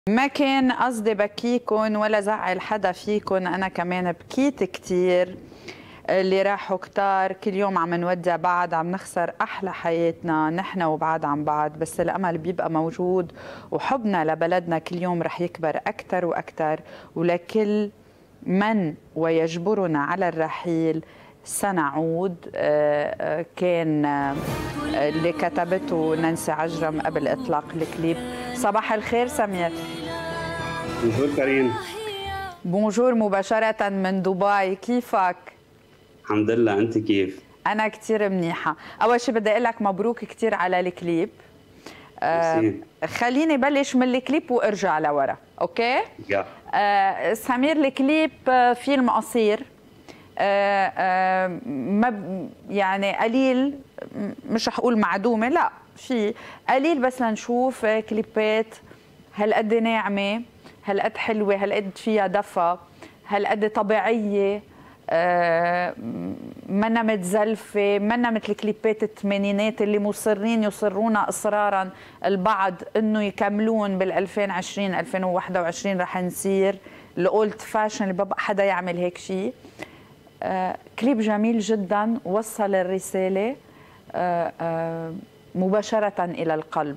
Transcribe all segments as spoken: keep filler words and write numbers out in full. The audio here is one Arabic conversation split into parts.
ما كان قصدي بكيكن ولا زعل حدا فيكن، أنا كمان بكيت كتير. اللي راحوا كتار كل يوم عم نودع بعض، عم نخسر أحلى حياتنا نحن وبعض عن بعض، بس الأمل بيبقى موجود وحبنا لبلدنا كل يوم رح يكبر أكتر وأكتر. ولكل من ويجبرنا على الرحيل سنعود. كان اللي كتبته نانسي عجرم قبل إطلاق الكليب. صباح الخير سمير. بونجور كريم. بونجور مباشرة من دبي، كيفك؟ الحمد لله، أنت كيف؟ أنا كتير منيحة. أول شيء بدي أقول لك مبروك كتير على الكليب. آه خليني بلش من الكليب وارجع لورا، أوكي؟ يا آه سمير، الكليب فيلم قصير، آه آه ما يعني قليل، مش رح أقول معدومة، لا في قليل بس لنشوف كليبات هالقد ناعمة، هالقد حلوة، هالقد فيها دفى، هالقد طبيعية، آه منا متزلفة، منا مثل كليبات الثمانينات اللي مصرين يصرون إصرارا البعض إنه يكملون بال ألفين وعشرين ألفين وواحد وعشرين رح نصير الأولد فاشن اللي ببقى حدا يعمل هيك شيء. آه كليب جميل جدا، وصل الرسالة آه آه مباشرة إلى القلب.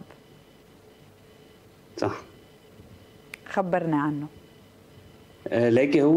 صح. خبرنا عنه. آه لكن هو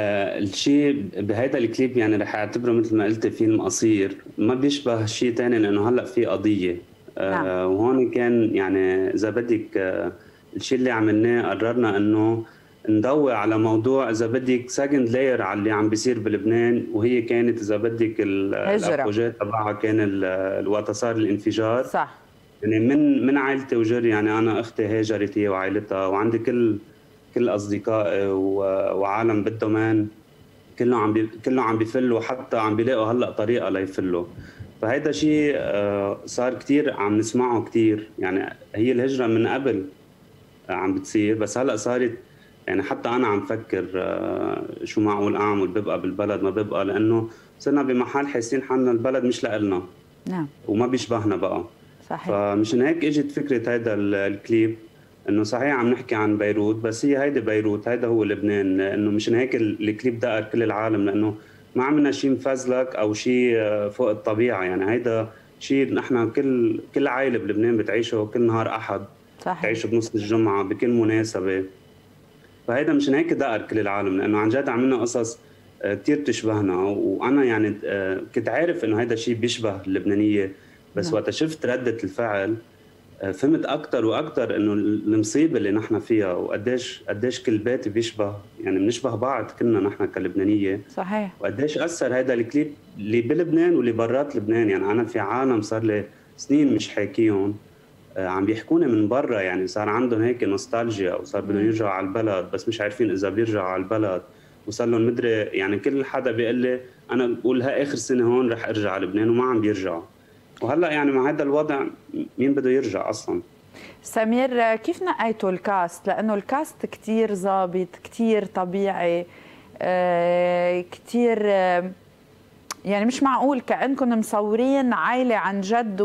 الشيء بهيدا الكليب يعني رح اعتبره مثل ما قلت فيلم قصير، ما بيشبه شيء ثاني لانه هلا في قضيه. آه نعم. وهون كان يعني اذا بدك آه الشيء اللي عملناه قررنا انه نضوي على موضوع اذا بدك سكند لاير على اللي عم بيصير بلبنان، وهي كانت اذا بدك الابوجات تبعها كان وقت صار الانفجار. صح. يعني من من عائلتي وجري، يعني انا اختي هاجرت هي وعائلتها، وعندي كل كل اصدقائي وعالم بالدومان كله عم بي كله عم بيفلوا، حتى عم بيلاقوا هلا طريقه ليفلوا. فهيدا شيء صار كثير عم نسمعه كثير. يعني هي الهجره من قبل عم بتصير، بس هلا صارت يعني حتى انا عم فكر شو معقول اعمل، ببقى بالبلد ما ببقى، لانه صرنا بمحل حاسين حالنا البلد مش لإلنا. نعم. وما بيشبهنا بقى. صحيح. فمشان هيك اجت فكره هيدا الكليب، انه صحيح عم نحكي عن بيروت، بس هي هيدي بيروت، هيدا هو لبنان. انه مشان هيك الكليب دقر كل العالم، لانه ما عملنا شيء مفزلك او شيء فوق الطبيعه. يعني هيدا شيء نحن كل كل عائله بلبنان بتعيشه كل نهار احد. صحيح. بتعيشه بنص الجمعه بكل مناسبه. فهيدا مشان هيك دقر كل العالم، لانه عن جد عملنا قصص كثير بتشبهنا. وانا يعني كنت عارف انه هيدا شيء بيشبه اللبنانيه، بس وقت شفت ردة الفعل فهمت اكثر واكثر انه المصيبه اللي نحن فيها، وقديش قديش كل بيت بيشبه، يعني بنشبه بعض كلنا نحن كلبنانيه. صحيح. وقديش اثر هذا الكليب اللي بلبنان واللي برات لبنان. يعني انا في عالم صار لي سنين مش حاكيهم عم بيحكوني من برا، يعني صار عندهم هيك نوستالجيا، او صار بدهم يرجعوا على البلد بس مش عارفين اذا بيرجعوا على البلد، وصار لهم مدري. يعني كل حدا بيقول لي انا بقول ها اخر سنه هون رح ارجع على لبنان وما عم بيرجعوا. وهلا يعني مع هذا الوضع مين بده يرجع اصلا؟ سمير، كيف نقيتوا الكاست؟ لانه الكاست كثير ظابط، كثير طبيعي، آه كثير، آه يعني مش معقول كأنكم مصورين عائله عن جد،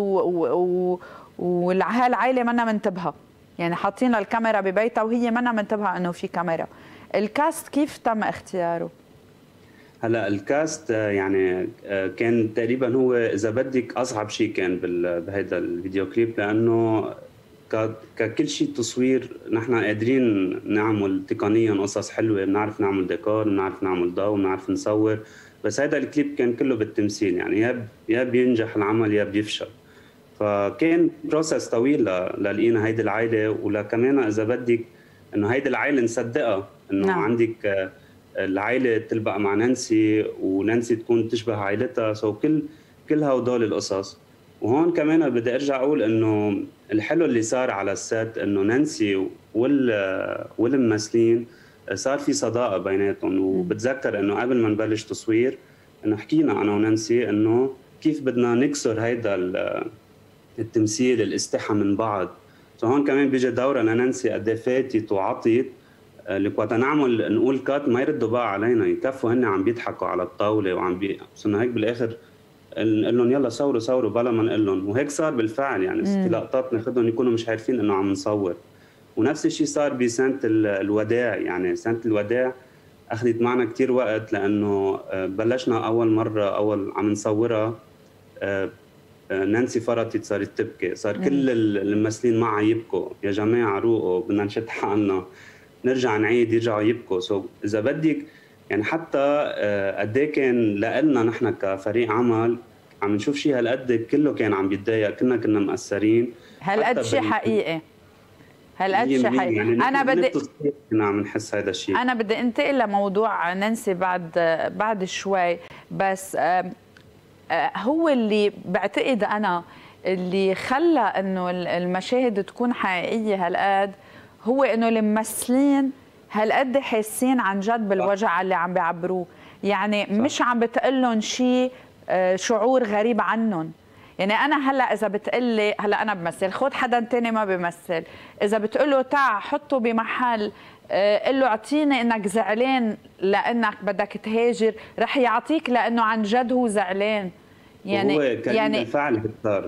وهالعائله منا منتبهه، يعني حاطين الكاميرا ببيتها وهي منا منتبهه انه في كاميرا. الكاست كيف تم اختياره؟ هلا الكاست يعني كان تقريبا هو اذا بدك اصعب شيء كان بهذا الفيديو كليب، لانه ككل شيء تصوير نحن قادرين نعمل تقنيا قصص حلوه، بنعرف نعمل ديكور، بنعرف نعمل ضوء، بنعرف نصور، بس هذا الكليب كان كله بالتمثيل. يعني يا يا بينجح العمل يا بيفشل. فكان بروسس طويل للقينا هيدي العائله، ولكمان اذا بدك انه هيدي العائله نصدقها، انه نعم. عندك العائله تلبق مع نانسي ونانسي تكون تشبه عائلتها، سو كل كل هدول القصص. وهون كمان بدي ارجع اقول انه الحلو اللي صار على السات انه نانسي وال والممثلين صار في صداقه بيناتهم. وبتذكر انه قبل ما نبلش تصوير انه حكينا انا ونانسي انه كيف بدنا نكسر هيدا التمثيل الاستحى من بعض. فهون كمان بيجي دورة لنانسي قد ايه فاتت وعطيت، لك وقت نعمل نقول كات ما يردوا بقى علينا، يكفوا هن عم بيضحكوا على الطاوله وعم بي صرنا هيك بالاخر نقول لهم يلا صوروا صوروا بلا ما نقول لهم. وهيك صار بالفعل. يعني في لقطات ناخذهم يكونوا مش عارفين انه عم نصور. ونفس الشيء صار بسنه الوداع. يعني سنه الوداع اخذت معنا كثير وقت لانه بلشنا اول مره اول عم نصورها نانسي فرطت صارت تبكي، صار كل الممثلين معها يبكوا، يا جماعه روقوا بدنا نشد حالنا نرجع نعيد، يرجعوا يبكوا. سو اذا بدك يعني حتى قد ايه كان لنا نحن كفريق عمل عم نشوف شيء هالقد كله كان عم بيتضايق، كنا كنا مأثرين هالقد شيء حقيقي، هالقد شيء حقيقي. يعني انا بدي كنا عم نحس هذا الشيء. انا بدي انتقل لموضوع نانسي بعد بعد شوي، بس هو اللي بعتقد انا اللي خلى انه المشاهد تكون حقيقيه هالقد هو انه الممثلين هالقد حاسين عن جد بالوجع اللي عم بيعبروه. يعني صح. مش عم بتقلن شيء شعور غريب عنهم. يعني انا هلا اذا بتقلي هلا انا بمثل، خذ حدا تاني ما بمثل، اذا بتقله تعا حطه بمحل قل له اعطيني انك زعلان لانك بدك تهاجر، رح يعطيك لانه عن جد هو زعلان. يعني هو كان يعني الفعل بيختار.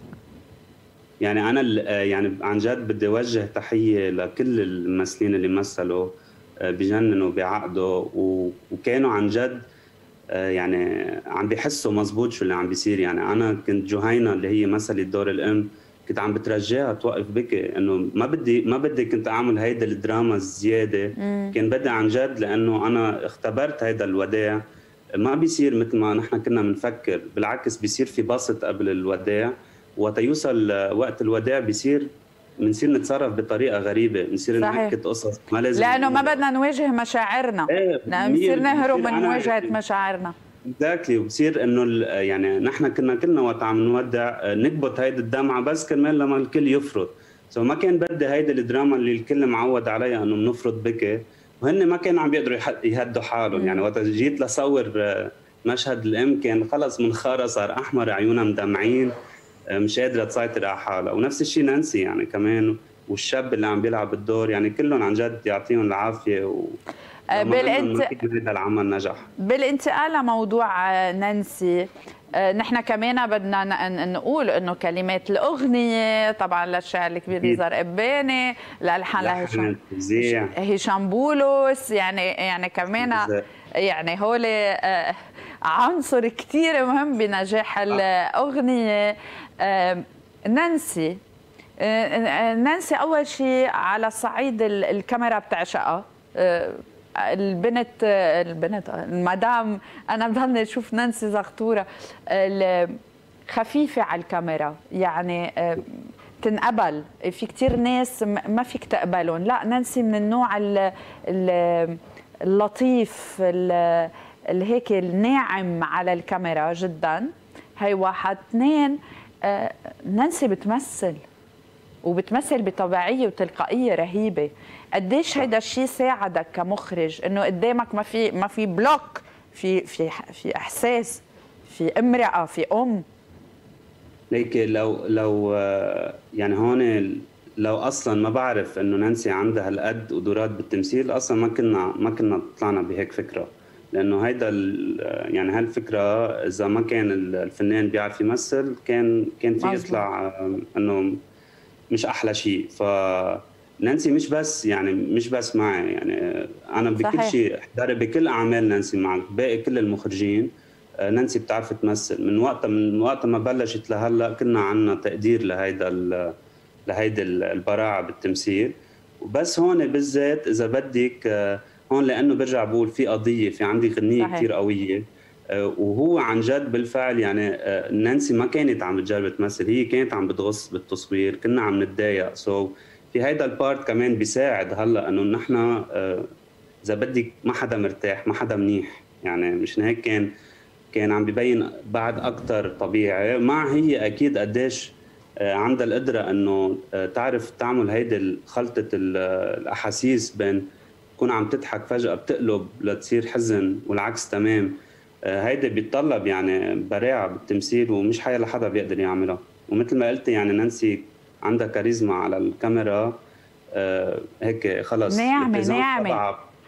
يعني انا يعني عن جد بدي اوجه تحيه لكل الممثلين اللي مثلوا بجننوا بعقده وكانوا عن جد يعني عم بيحسوا مزبوط شو اللي عم بيصير. يعني انا كنت جهينه اللي هي مثلت دور الام كنت عم بترجاها توقف بكي، انه ما بدي ما بدي كنت اعمل هيدا الدراما الزياده، كان بدي عن جد لانه انا اختبرت هيدا الوداع ما بيصير مثل ما نحن كنا بنفكر، بالعكس بيصير في بسط قبل الوداع، وقت يوصل وقت الوداع بيصير بنصير نتصرف بطريقه غريبه، بنصير نحكي قصص ما لازم، لانه ما بدنا نواجه مشاعرنا، ايه بنصير نهرب من مواجهه مشاعرنا. اكزاكتلي. وبصير انه يعني نحن كنا كلنا وقت عم نودع نكبت هيدي الدمعه بس كرمال لما الكل يفرط. سو ما كان بدي هيدي الدراما اللي الكل معود عليها انه بنفرط بكي، وهن ما كانوا عم بيقدروا يهدوا حالهم. يعني وقت جيت لصور مشهد الام كان خلص من خارة صار احمر، عيونها مدمعين مش قادره تسيطر على حالها. ونفس الشيء نانسي يعني كمان، والشاب اللي عم بيلعب الدور، يعني كلهم عن جد يعطيهم العافيه و بالانت... هذا العمل نجح. بالانتقال لموضوع نانسي، نحن كمان بدنا نقول انه كلمات الاغنيه طبعا للشاعر الكبير نزار قباني، لالحان لهشام هشام بولس، يعني يعني كمان يعني هول عنصر كثير مهم بنجاح الاغنيه. نانسي نانسي اول شيء على صعيد الكاميرا بتعشقها، البنت البنت المدام، انا بضلني اشوف نانسي زغطوره خفيفه على الكاميرا، يعني تنقبل في كثير ناس ما فيك تقبلهم، لا نانسي من النوع اللطيف اللي هيك الناعم على الكاميرا جدا. هي واحد. اثنين، نانسي بتمثل وبتمثل بطبيعيه وتلقائيه رهيبه. قديش هيدا الشيء ساعدك كمخرج انه قدامك ما في ما في بلوك، في في في احساس، في امراه، في ام؟ ليك لو لو يعني هون لو اصلا ما بعرف انه نانسي عندها هالقد قدرات بالتمثيل اصلا ما كنا ما كنا طلعنا بهيك فكره، لانه هيدا يعني هالفكره اذا ما كان الفنان بيعرف يمثل كان كان في يطلع انه مش احلى شيء. ف نانسي مش بس يعني مش بس معي، يعني انا بكل شيء احضري بكل اعمال نانسي مع باقي كل المخرجين. نانسي بتعرف تمثل من وقت من وقت ما بلشت لهلا كنا عنا تقدير لهيدا لهيدي البراعه بالتمثيل. وبس هون بالذات اذا بدك هون لانه برجع بقول في قضيه، في عندي غنيه كثير قويه، وهو عن جد بالفعل يعني نانسي ما كانت عم بتجرب تمثل، هي كانت عم بتغص بالتصوير، كنا عم نتضايق. سو so في هيدا البارت كمان بيساعد هلا انه نحن اذا بدك ما حدا مرتاح ما حدا منيح، يعني مشان هيك كان كان عم ببين بعد اكثر طبيعي. مع هي اكيد قديش عندها القدره انه تعرف تعمل هيدي خلطه الاحاسيس بين تكون عم تضحك فجاه بتقلب لتصير حزن والعكس تمام. هيدا بيتطلب يعني براعه بالتمثيل ومش حيا لحدا بيقدر يعملها. ومثل ما قلتي يعني نانسي عندها كاريزما على الكاميرا، آه هيك خلص ناعمه ناعمه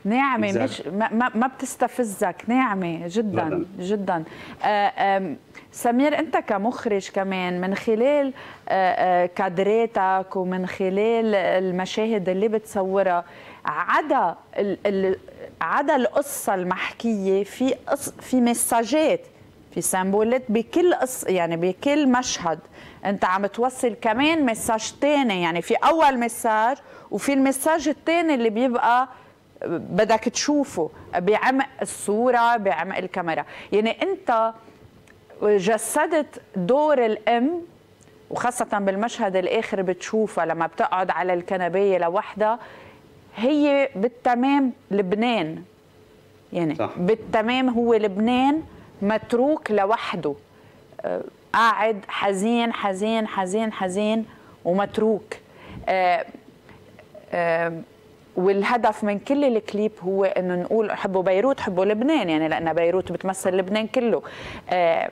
ناعمه مش ما, ما بتستفزك، ناعمه جدا بدن. جدا. آآ سمير، انت كمخرج كمان من خلال آآ كادراتك ومن خلال المشاهد اللي بتصورها، عدا عدا القصه المحكيه، في في مساجات، في سامبولات بكل قصه، يعني بكل مشهد انت عم توصل كمان مساج تاني، يعني في اول مساج وفي المساج الثاني اللي بيبقى بدك تشوفه بعمق الصورة، بعمق الكاميرا. يعني أنت جسدت دور الأم، وخاصة بالمشهد الآخر بتشوفها لما بتقعد على الكنباية لوحدها، هي بالتمام لبنان، يعني صح. بالتمام هو لبنان متروك لوحده، قاعد حزين حزين حزين حزين ومتروك. آه آه والهدف من كل الكليب هو انه نقول حبوا بيروت حبوا لبنان، يعني لان بيروت بتمثل لبنان كله. آه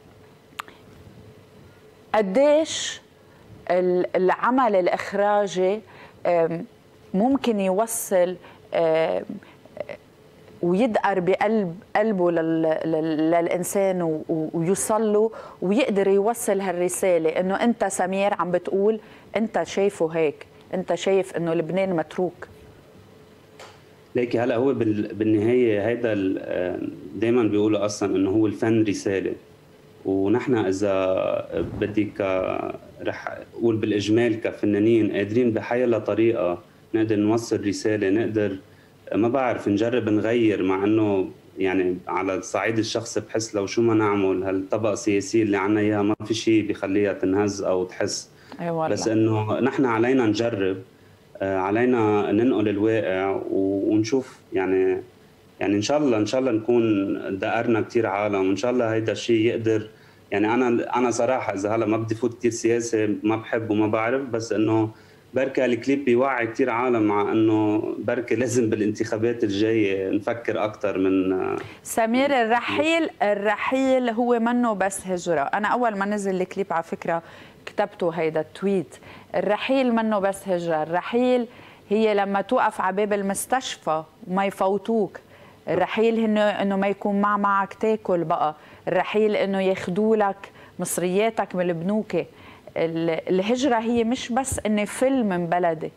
قديش العمل الاخراجي آه ممكن يوصل آه ويدقر بقلب قلبه للإنسان ويوصل له ويقدر يوصل هالرسالة، إنه أنت سمير عم بتقول أنت شايفه هيك، أنت شايف إنه لبنان متروك. ليكي هلا هو بالنهاية هيدا دايما بيقولوا أصلا إنه هو الفن رسالة، ونحن إذا بدك رح أقول بالإجمال كفنانين قادرين بحيلا طريقة نقدر نوصل رسالة، نقدر ما بعرف نجرب نغير، مع انه يعني على الصعيد الشخصي بحس لو شو ما نعمل هالطبقه السياسيه اللي عنا اياها ما في شيء بيخليها تنهز او تحس. أيوة، بس انه نحن علينا نجرب، علينا ننقل الواقع ونشوف، يعني يعني ان شاء الله ان شاء الله نكون دقرنا كثير عالم، وان شاء الله هيدا الشيء يقدر، يعني انا انا صراحه اذا هلا ما بدي فوت كثير سياسه، ما بحب وما بعرف، بس انه بركة الكليب بيوعي كتير عالم، مع انه بركة لازم بالانتخابات الجاية نفكر اكثر من سمير. الرحيل الرحيل هو منه بس هجرة. انا اول ما نزل الكليب على فكرة كتبته هيدا التويت، الرحيل منه بس هجرة، الرحيل هي لما توقف على باب المستشفى وما يفوتوك، الرحيل انه انه ما يكون مع معك تاكل بقى، الرحيل انه ياخذوا لك مصرياتك من البنوكه. الهجرة هي مش بس اني فل من بلدي،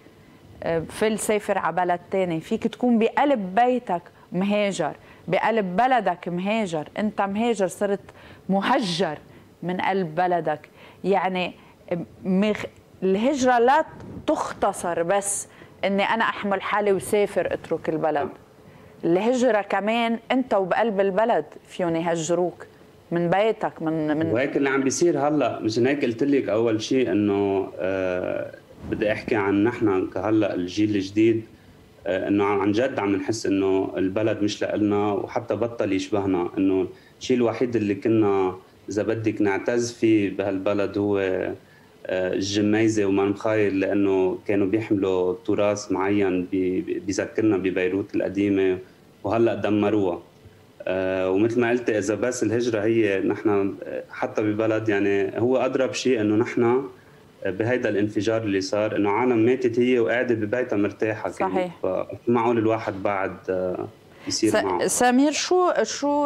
فل سافر على بلد تاني، فيك تكون بقلب بيتك مهاجر، بقلب بلدك مهاجر، انت مهاجر، صرت مهجر من قلب بلدك. يعني مخ... الهجرة لا تختصر بس اني انا احمل حالي وسافر اترك البلد، الهجرة كمان انت وبقلب البلد فيهم يهجروك من بيتك من من وهيك اللي عم بيصير هلا. مشان هيك قلت لك اول شيء انه آه بدي احكي عن نحن كهلا الجيل الجديد، آه انه عن جد عم نحس انه البلد مش لنا، وحتى بطل يشبهنا، انه الشيء الوحيد اللي كنا اذا بدك نعتز فيه بهالبلد هو آه الجميزه ومنخايل، لانه كانوا بيحملوا تراث معين بيذكرنا ببيروت القديمه، وهلا دمروها. آه ومثل ما قلت اذا بس الهجره هي نحن حتى ببلد، يعني هو اضرب شيء انه نحن بهيدا الانفجار اللي صار انه عالم ماتت هي وقاعده ببيتها مرتاحه. صحيح. فمعقول الواحد بعد آه يصير معه. سمير، شو شو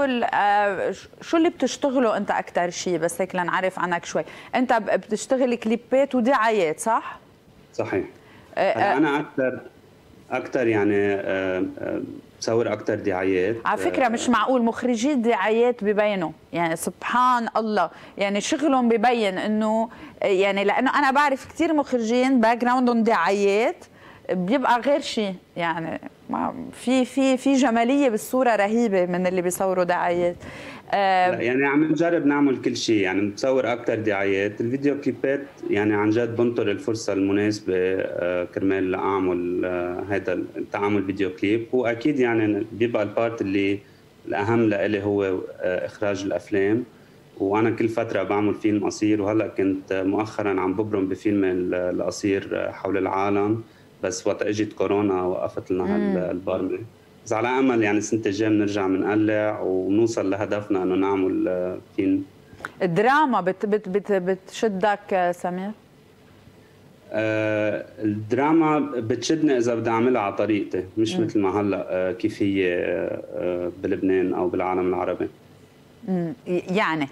شو اللي بتشتغله انت اكثر شيء، بس هيك لنعرف عنك شوي؟ انت بتشتغل كليبات ودعايات صح؟ صحيح. آه انا اكثر اكثر يعني آه آه بصور اكثر دعايات. على فكره مش معقول مخرجي الدعايات ببينوا، يعني سبحان الله، يعني شغلهم ببين انه، يعني لانه انا بعرف كثير مخرجين باك جراوندهم دعايات بيبقى غير شيء، يعني في في في جماليه بالصوره رهيبه من اللي بيصوروا دعايات. آه يعني عم نجرب نعمل كل شيء، يعني بصور اكثر دعايات، الفيديو كليبات يعني عن جد بنطر الفرصه المناسبه آه كرمال اعمل آه هذا التعامل فيديو كليب، واكيد يعني بيبقى البارت اللي الاهم لإلي هو آه اخراج الافلام، وانا كل فتره بعمل فيلم قصير، وهلا كنت مؤخرا عم ببرم بفيلم القصير حول العالم، بس وقت اجت كورونا وقفت لنا هالبرمه. بس على امل يعني السنه الجايه بنرجع بنقلع ونوصل لهدفنا انه نعمل فيلم. الدراما بت بت بت بتشدك سمير؟ آه، الدراما بتشدني اذا بدي اعملها على طريقتي، مش مثل ما هلا آه، كيف هي آه، آه، بلبنان او بالعالم العربي. مم. يعني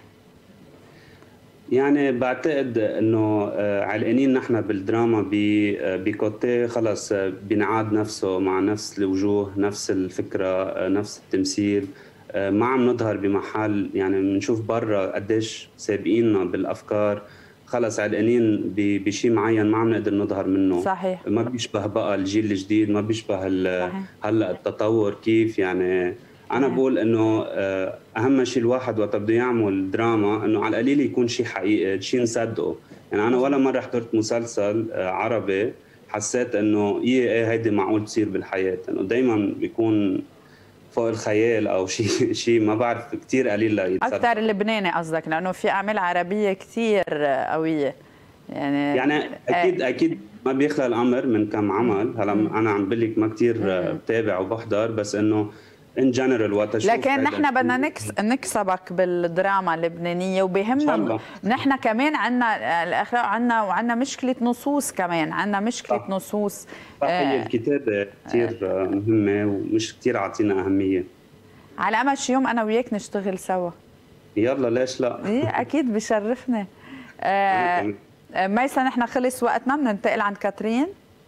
يعني بعتقد انه آه، علقانين نحن بالدراما ب- آه، بكوتي خلص، آه، بينعاد نفسه مع نفس الوجوه، نفس الفكره، آه، نفس التمثيل. آه، ما عم نظهر بمحل، يعني بنشوف برا قديش سابقيننا بالافكار. خلص علقانين ب- بشيء معين ما عم نقدر نظهر منه. صحيح ما بيشبه بقى الجيل الجديد، ما بيشبه ال- صحيح هلا التطور كيف يعني. انا صحيح. بقول انه آه، اهم شيء الواحد وقت بده يعمل دراما انه على القليل يكون شيء حقيقي، شيء نصدقه. يعني انا ولا مزبوط. مره حضرت مسلسل آه، عربي حسيت انه ايه ايه هيدي معقول تصير بالحياه، انه دائما بيكون فوق الخيال او شيء شيء ما بعرف، كثير قليل اكثر ليتصدق. لبناني قصدك، لانه في اعمال عربيه كثير قويه يعني. يعني آه. اكيد اكيد ما بيخلى الامر من كم مم. عمل. هلا مم. انا عم بقول لك ما كثير مم. بتابع وبحضر، بس انه ان جنرال وقت اشوف لكن هيدا نحن بدنا الشيء نكس نكسبك بالدراما اللبنانيه، ان شاء وبهمنا الله. نحن كمان عندنا الاخلاق، عندنا وعندنا مشكله نصوص كمان، عندنا مشكله صح نصوص. صح، هي آه. الكتابة كتير مهمة ومش كتير عاطينا أهمية. على امل شي يوم انا وياك نشتغل سوا. يلا ليش لا. ايه اكيد بشرفنا. أنا آه. كمان. ميسا نحن خلص وقتنا، بننتقل عند كاترين.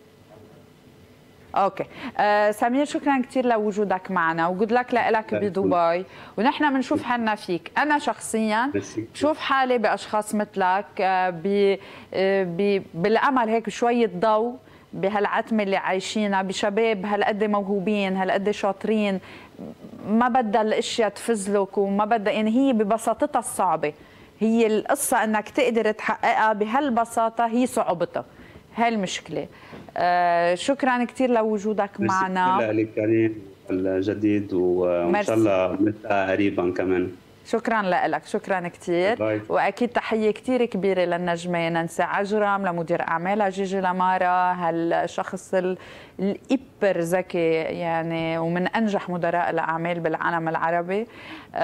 اوكي. آه سمير، شكرا كثير لوجودك معنا، وجود لك لك بدبي، ونحن بنشوف حالنا فيك. انا شخصيا بشوف حالي باشخاص مثلك، آه ب آه بالامل هيك شويه ضوء بهالعتمه اللي عايشينها، بشباب هالقد موهوبين هالقد شاطرين، ما بدها الاشياء تفزلك وما بدها، يعني هي ببساطتها الصعبه، هي القصه انك تقدر تحققها بهالبساطه هي صعوبتها، هاي المشكله. آه شكرا كثير لوجودك معنا. شكرا لك كريم الجديد، وان شاء الله نلتقى قريبا كمان. شكرا لك، شكرا كثير. واكيد تحيه كثير كبيره للنجمه نانسي عجرم، لمدير اعمالها جيجي لامارا، هالشخص الابر ذكي يعني، ومن انجح مدراء الاعمال بالعالم العربي.